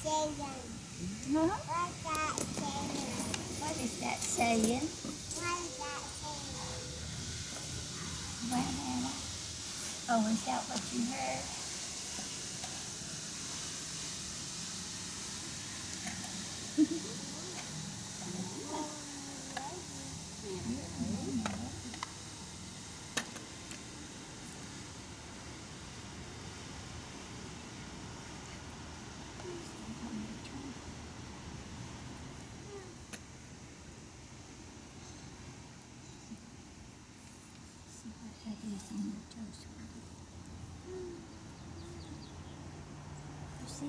Huh? What is that saying? Well, Anna. Oh, is that what you heard? See what that is on your toast, sweetie. You see?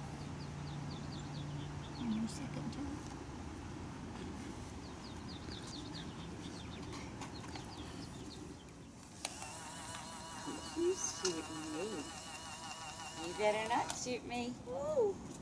On your second toe. You shoot me. You better not shoot me. Woo!